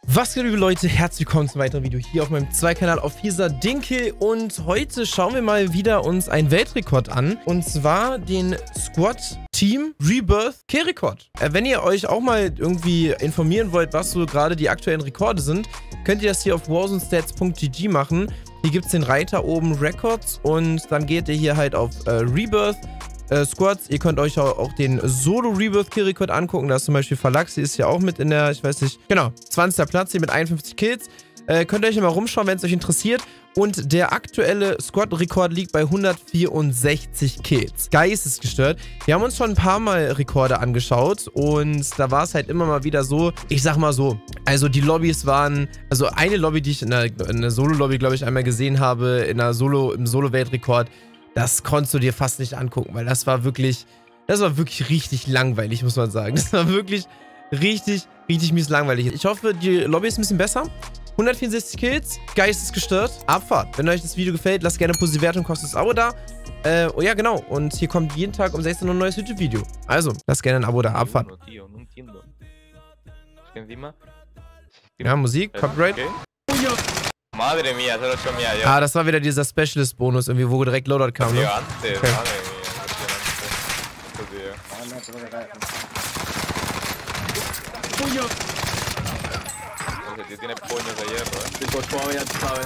Was geht, liebe Leute? Herzlich willkommen zum weiteren Video hier auf meinem Kanal auf Dinkel. Und heute schauen wir mal wieder uns einen Weltrekord an. Und zwar den Squad Team Rebirth Killrekord. Wenn ihr euch auch mal irgendwie informieren wollt, was so gerade die aktuellen Rekorde sind, könnt ihr das hier auf warzone-stats.gg machen. Hier gibt es den Reiter oben Records und dann geht ihr hier halt auf Rebirth Squads. Ihr könnt euch auch den Solo Rebirth Killrekord angucken. Da ist zum Beispiel Falaxi, ist ja auch mit in der, ich weiß nicht, genau, 20. Platz hier mit 51 Kills. Könnt ihr euch mal rumschauen, wenn es euch interessiert. Und der aktuelle Squad-Rekord liegt bei 164 Kills. Geistesgestört. Wir haben uns schon ein paar Mal Rekorde angeschaut und da war es halt immer mal wieder so, ich sag mal so, also die Lobbys waren, also eine Lobby, die ich in der Solo-Lobby, glaube ich, einmal gesehen habe, im Solo-Weltrekord, das konntest du dir fast nicht angucken, weil das war wirklich richtig langweilig, muss man sagen. Das war wirklich richtig mies langweilig. Ich hoffe, die Lobby ist ein bisschen besser. 164 Kills, geistesgestört. Abfahrt. Wenn euch das Video gefällt, lasst gerne eine positive Wertung, kostet das Abo da. Oh ja, genau. Und hier kommt jeden Tag um 16 Uhr ein neues YouTube-Video. Also, lasst gerne ein Abo da. Abfahrt. Ja, Musik, Copyright. Madre mía, solo 8 mía yo. Ah, das war wieder dieser Specialist-Bonus, irgendwie, wo direkt Loadout kam, ne? Antes, Okay. madre mía. Ese tío tiene puños de hierro, Tipo suave, ya tú sabes.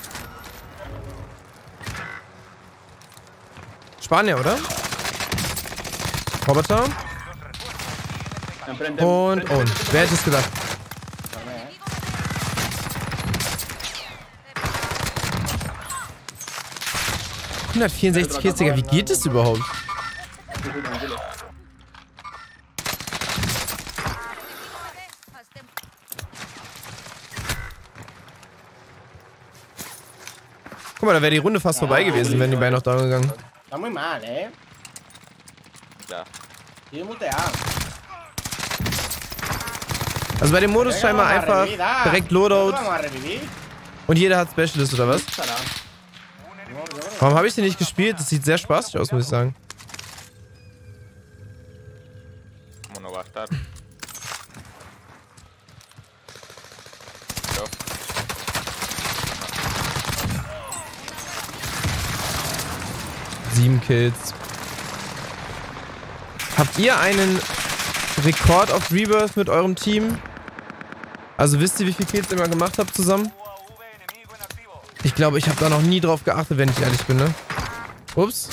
Spanier, oder? Roboter. Enfrente. Und. Wer hätte es gedacht? 164 Kills, Digga, wie geht das überhaupt? Guck mal, da wäre die Runde fast vorbei gewesen, wären die beiden noch da gegangen. Está muy mal, Ya. Tiene muteado. Also bei dem Modus scheinbar einfach direkt Loadout Vamos a revivir. und jeder hat Specialist, oder was? Warum habe ich den nicht gespielt? Das sieht sehr spaßig aus, muss ich sagen. ¿Cómo no va a estar? Yo. 7 Kills. Habt ihr einen Rekord auf Rebirth mit eurem Team? Also wisst ihr, wie viele Kills ihr mal gemacht habt zusammen? Ich glaube, ich habe da noch nie drauf geachtet, wenn ich ehrlich bin, ne? Ups.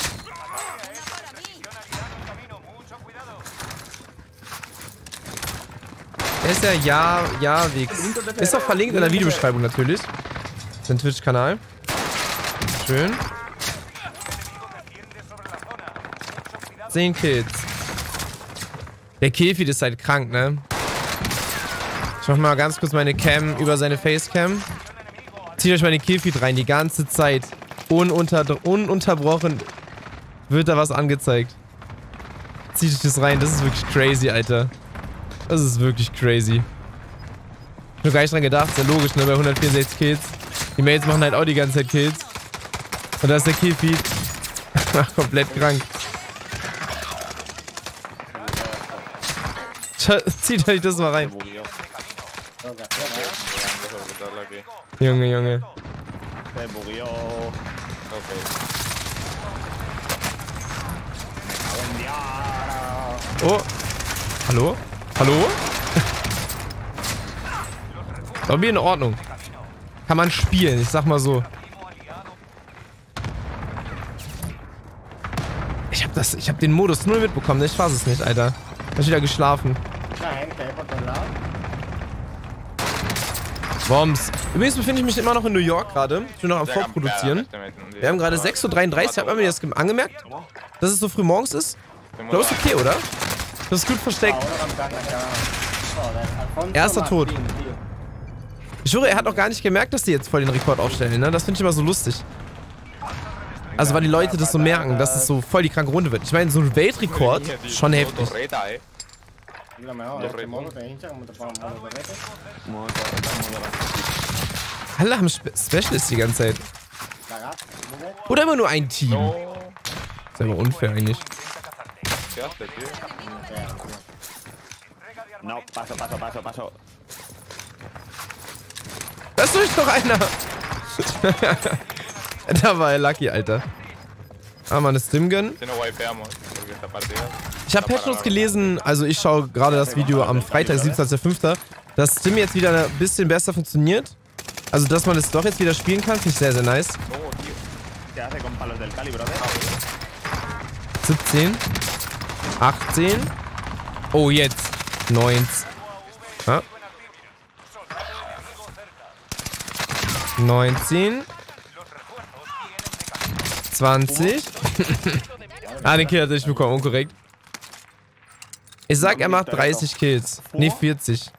Er ist ja Javix. Ist auch verlinkt in der Videobeschreibung natürlich. Sein Twitch-Kanal. Schön. 10 Kills. Der Killfeed ist halt krank, ne? Ich mach mal ganz kurz meine Cam über seine Facecam. Zieht euch mal den Killfeed rein, die ganze Zeit. Ununterbrochen wird da was angezeigt. Zieht euch das rein, das ist wirklich crazy, Alter. Das ist wirklich crazy. Ich hab noch gar nicht dran gedacht, ist ja logisch, ne? Bei 164 Kills. Die Mates machen halt auch die ganze Zeit Kills. Und da ist der Killfeed. Komplett krank. Zieht euch das mal rein. Junge. Oh. Hallo? Lobby in Ordnung. Kann man spielen, ich sag mal so. Ich hab den Modus 0 mitbekommen, ich fass es nicht, Alter. Ich hab wieder geschlafen. Bombs. Übrigens befinde ich mich immer noch in New York gerade. Ich bin noch am Vorproduzieren. Wir haben gerade 6:33 Uhr. Habt ihr mir das angemerkt? Dass es so früh morgens ist? Ich glaube, ist okay, oder? Das ist gut versteckt. Erster Tod. Ich schwöre, er hat auch gar nicht gemerkt, dass die jetzt voll den Rekord aufstellen, ne? Das finde ich immer so lustig. Also, weil die Leute das so merken, dass es so voll die kranke Runde wird. Ich meine, so ein Weltrekord, schon heftig. Alle haben Specialists die ganze Zeit. Oder immer nur ein Team. Ist aber unfair eigentlich. No, paso. ist durch noch einer. Da war er lucky, Alter. Ah, mal eine Stimgun. Ich habe Patchnotes gelesen, also ich schaue gerade das Video am Freitag, 27.05., dass Stim jetzt wieder ein bisschen besser funktioniert. Also, dass man es doch jetzt wieder spielen kann, finde ich sehr, sehr nice. 17. 18. Oh, jetzt. 19. Ja. 19. 20. Ah, den Kill hat er nicht bekommen, unkorrekt. Ich sag, er macht 30 Kills. Ne, 40.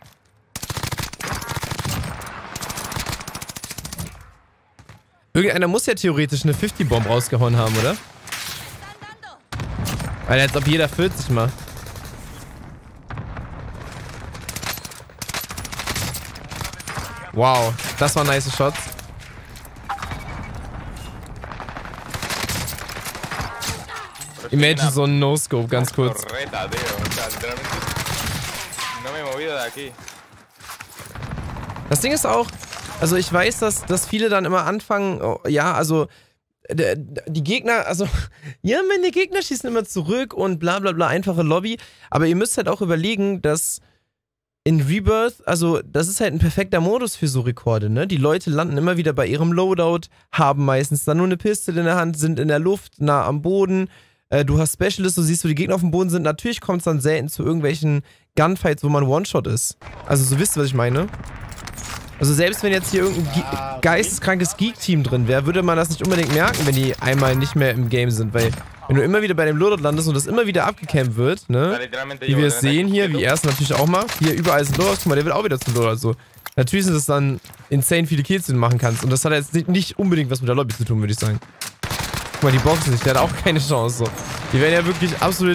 Irgendeiner muss ja theoretisch eine 50-Bomb rausgehauen haben, oder? Weil als ob jeder 40 macht. Wow, das waren nice Shots. Imagine so ein No-Scope, ganz kurz. Das Ding ist auch, also ich weiß, dass viele dann immer anfangen, oh, ja, also die Gegner, also ja, meine Gegner schießen immer zurück und bla bla bla, einfache Lobby. Aber ihr müsst halt auch überlegen, dass in Rebirth, also das ist halt ein perfekter Modus für so Rekorde, ne? Die Leute landen immer wieder bei ihrem Loadout, haben meistens dann nur eine Pistole in der Hand, sind in der Luft, nah am Boden. Du hast Specialists, du siehst, wo die Gegner auf dem Boden sind. Natürlich kommt es dann selten zu irgendwelchen Gunfights, wo man One-Shot ist. Also so wisst ihr, was ich meine. Also selbst wenn jetzt hier irgendein geisteskrankes Geek-Team drin wäre, würde man das nicht unbedingt merken, wenn die einmal nicht mehr im Game sind. Weil wenn du immer wieder bei dem Loadout landest und das immer wieder abgecampt wird, ne? Wie wir es sehen hier, wie er es natürlich auch macht. Hier überall sind Loadouts, guck mal, der wird auch wieder zum Loadout. So. Natürlich sind es dann insane viele Kills, die du machen kannst. Und das hat jetzt nicht unbedingt was mit der Lobby zu tun, würde ich sagen. Guck mal, die Boxen nicht, der hat auch keine Chance. So. Die werden ja wirklich absolut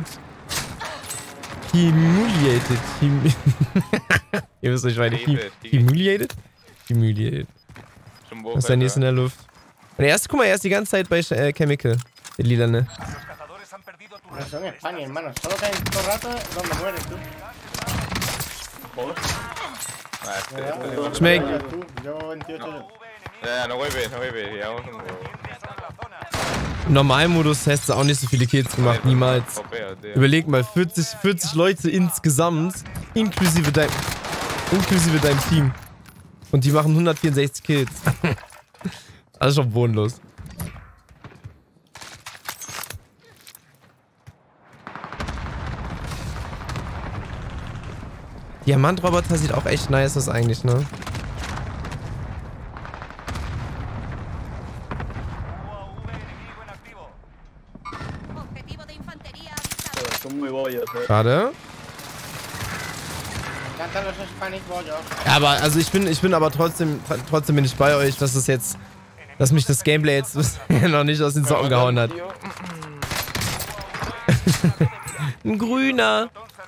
humiliated. Ihr wisst nicht, weiter. Humiliated? Humiliated. Was ist der nächste in der Luft? Und der erste, guck mal, er ist die ganze Zeit bei Chemical. Der Lila, ne? Schmeckt. Im Normalmodus hast du auch nicht so viele Kills gemacht, niemals. Überleg mal, 40 Leute insgesamt, inklusive deinem Team. Und die machen 164 Kills. Also schon bodenlos. Diamantroboter sieht auch echt nice aus eigentlich, ne? Schade. Ja, aber also ich bin aber trotzdem bin ich bei euch, dass es jetzt, dass mich das Gameplay jetzt noch nicht aus den Socken gehauen hat. Ein grüner.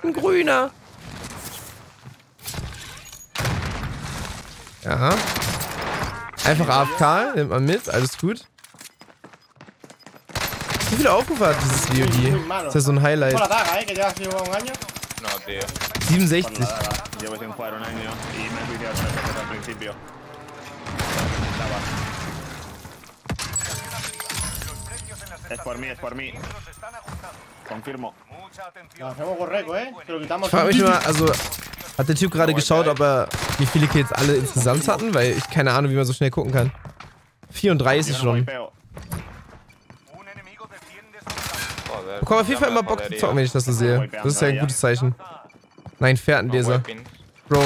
Ja. Einfach AFK, nimmt man mit, alles gut. Wie viele Aufrufe hat dieses VOD? Das ist ja so ein Highlight. 67. Es por mí. Confirmo. Ich frage mich mal, also hat der Typ gerade geschaut, ob er wie viele Kills alle insgesamt hatten? Weil ich keine Ahnung, wie man so schnell gucken kann. 34 schon. Ich bekomme auf jeden Fall immer Bock zu zocken, wenn ich das so sehe. Das ist ja ein gutes Zeichen. Nein, Fährtenleser. Bro.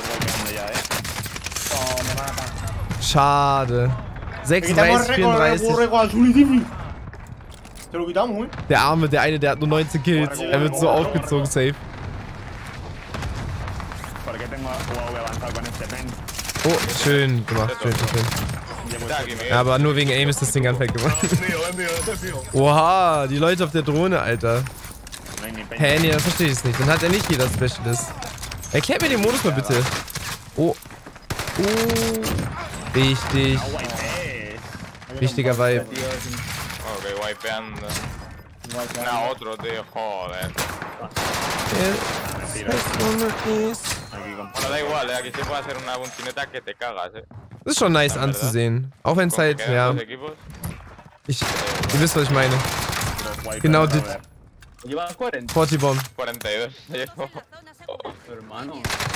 Schade. 36, 34. Der Arme, der eine, der hat nur 19 Kills. Er wird so aufgezogen, safe. Oh, schön gemacht, schön. Ja, aber nur wegen Aim ist das Ding ganz weg gemacht. Oha, die Leute auf der Drohne, Alter. Hä, nee, das verstehe ich nicht. Dann hat er nicht jeder Specialist. Erklärt mir den Modus mal bitte. Oh. Richtig. Wichtiger Vibe. Ok, wipeando. No, otro, tío, joder. Bueno, da igual, aquí se puede hacer una puntineta que te cagas, Das ist schon nice anzusehen. Auch wenn es halt, ja. Ihr wisst, was ich meine. Genau das. Lleva 40. 40 Bomb. 42. Hermano.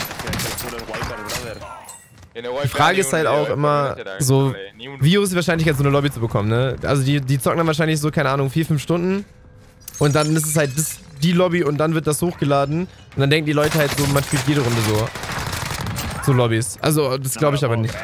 Die Frage ist halt auch immer so, wie hoch ist die Wahrscheinlichkeit, so eine Lobby zu bekommen, ne? Also die zocken dann wahrscheinlich so, keine Ahnung, 4-5 Stunden. Und dann ist es halt die Lobby und dann wird das hochgeladen. Und dann denken die Leute halt so, man spielt jede Runde so Lobbys. Also, das glaube ich aber nicht.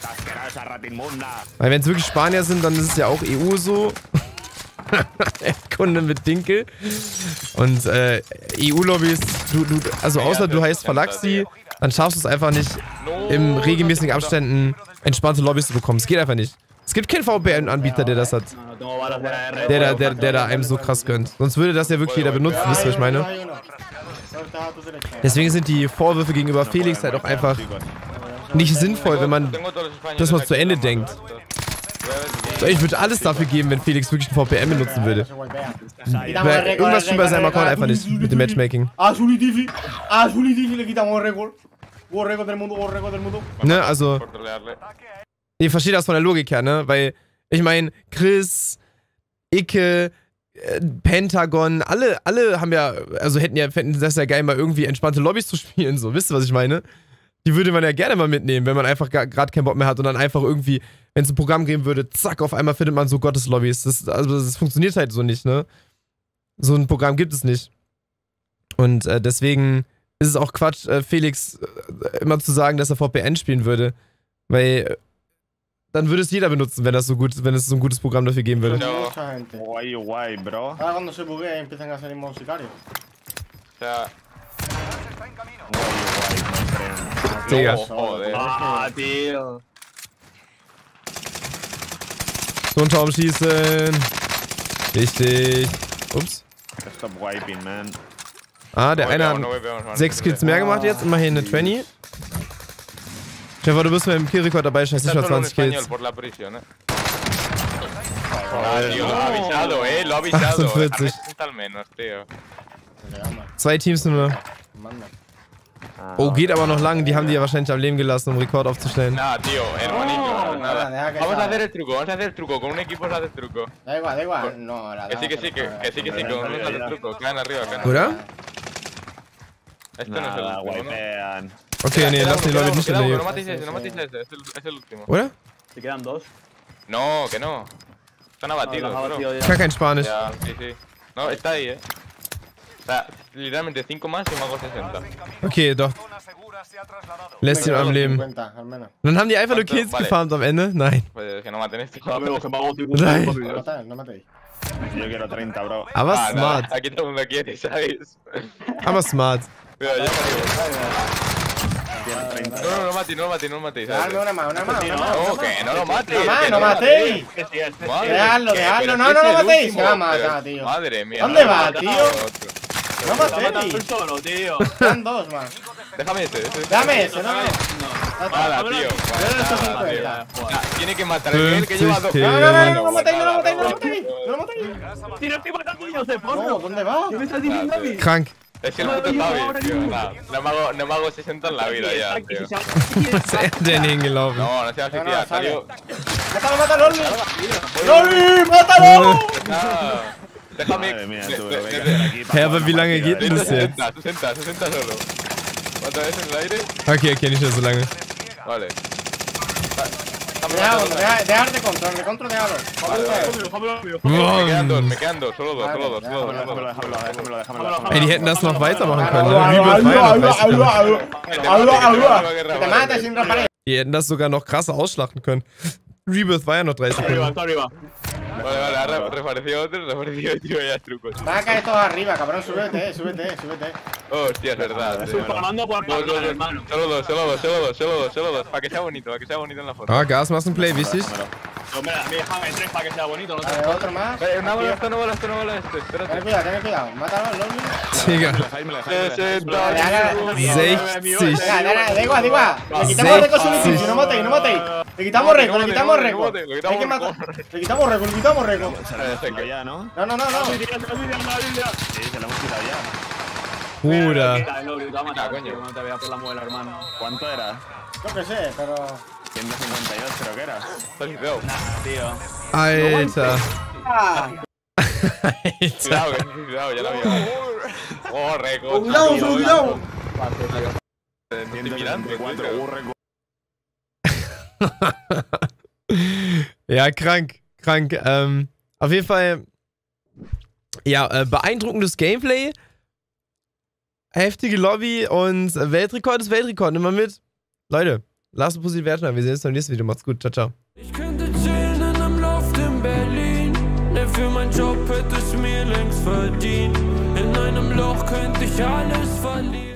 Weil wenn es wirklich Spanier sind, dann ist es ja auch EU so. Kunde mit Dinkel. Und EU-Lobbys, also außer du heißt Falaxi, dann schaffst du es einfach nicht, in regelmäßigen Abständen entspannte Lobbys zu bekommen. Es geht einfach nicht. Es gibt keinen VPN-Anbieter, der das hat. Der da einem so krass gönnt. Sonst würde das ja wirklich jeder benutzen, wisst ihr, was ich meine? Deswegen sind die Vorwürfe gegenüber Felix halt auch einfach nicht sinnvoll, wenn man das mal zu Ende denkt. Ich würde alles dafür geben, wenn Felix wirklich ein VPN benutzen würde. Irgendwas stimmt bei seinem Account einfach nicht mit dem Matchmaking. Ne, also... Ihr versteht das von der Logik her, ne? Weil, ich meine, Chris, Icke, Pentagon, alle haben ja, also fänden das ja geil, mal irgendwie entspannte Lobbys zu spielen, so. Wisst ihr, was ich meine? Die würde man ja gerne mal mitnehmen, wenn man einfach gerade keinen Bock mehr hat und dann einfach irgendwie, wenn es ein Programm geben würde, zack, auf einmal findet man so Gotteslobbys. Das funktioniert halt so nicht, ne? So ein Programm gibt es nicht. Und deswegen ist es auch Quatsch, Felix immer zu sagen, dass er VPN spielen würde. Weil dann würde es jeder benutzen, wenn es so ein gutes Programm dafür geben würde. Guay, bro. Cuando se buguea empiezan a salir sicarios. Digga. Ah, tío. So ein Traum schießen. Richtig. Ups. Stop wiping, man. Ah, der eine hat 6 Kills mehr gemacht jetzt. Immerhin eine 20. Stefan, du bist mit dem Killrekord dabei, scheiß nicht mal 20 Kills. Lo ha avisado. 48. Al menos, tío. 2 Teams nur. Oh, geht aber noch lang. Die haben die ja wahrscheinlich am Leben gelassen, um Rekord aufzustellen. Nah, tío, hermanito. Nada. Vamos a hacer el truco. Con un equipo se hace el truco. Da igual. No, la Que sí. Con uno se hace el truco. Caen arriba, caen arriba. Oder? Esto no es el último, Wipean. Okay, nee, lass die Leute nicht in der No Nähe. matéis ese, es el último. Oder? Se quedan 2. No, que no. Están abatidos, bro. Ich kann kein Spanisch. Ya, sí. No, está ahí, O sea, literalmente 5 más y me hago 60. Okay, doch. Lässt ihn am Leben. Und dann haben die einfach nur Kills gefarmt am Ende? Nein. Pues que no maten esto. Nein. No matéis. Yo quiero 30, bro. Aber smart. Aquí todo el mundo quiere, ¿sabes? Aber smart. Mira, ya salió. No lo matéis. Dale una más. No, que no lo matéis. No matéis. Dejadlo. No lo matéis. Se va a matar, tío. Madre mía. ¿Dónde va, tío? No matéis. solo, tío. Quedan 2 más. Déjame ese. Dame ese, no. Nada, tío. Tiene que matar el nivel que lleva 2. No lo matéis. Si no estoy matando yo, se pone. No, ¿dónde va? ¿Qué me estás diciendo a mí? Krank. Es el puto Tavi, tío. No me hago 60 en la vida ya, tío. Ist er denn hingelaufen? No se va a suicidar, salió. ¡Mátalo, ¡Loli! ¡Mátalo! Déjame. Madre mía, tú, venga, aquí. Hä, aber wie lange geht denn das jetzt? 60 solo. ¿Cuántas veces en el aire? Okay, nicht mehr so lange. Vale. Dejar de control, déjalo. Me quedan dos, solo dos. Déjamelo. Ey, die hätten das noch weitermachen können, ne? Rebirth war ja noch 30 Sekunden. Que te mates sin reparar. Die hätten das sogar noch krasser ausschlachten können. Rebirth war ja noch 30 Sekunden. Arriba. Vale, ahora reapareció otro y tío, ya es truco. Van a caer todos arriba, cabrón, súbete. Hostia, es verdad. Estoy pagando por pagar, hermano. Solo dos. Para que sea bonito en la foto. Ah, Gasmassenplay, wichtig. Hombre, déjame 3 para que sea bonito, ¿no? Vale, otro más. Una bola, esto no bola este. Espérate. Ten cuidado. Mátalo, Loli. Digga. 60. 60. Venga, da igual. Le quitamos récord su edificio, no matéis. Le quitamos récord. Hay que matar. Le quitamos récord. Ya, ¿no? No. Sí, se lo hemos quitado ya. Bruder. No te veas por la muela, hermano. ¿Cuánto era? Yo qué sé, pero... 158 creo que era. Felicidades. Nah, tío. Alter. Ah, Cuidado, cuidado, ya lo había. Corre, coche. cuidado, solo cuidado. Te estoy mirando, 154 Urre. Ja, krank. Auf jeden Fall, ja, beeindruckendes Gameplay. Heftige Lobby und Weltrekord ist Weltrekord. Nimm mal mit. Leute, lasst ein positiv Wert. Wir sehen uns beim nächsten Video. Macht's gut. Ciao, ciao. Ich könnte chillen in einem Loft in Berlin. Denn für meinen Job hätte ich mir längst verdient. In einem Loch könnte ich alles verlieren.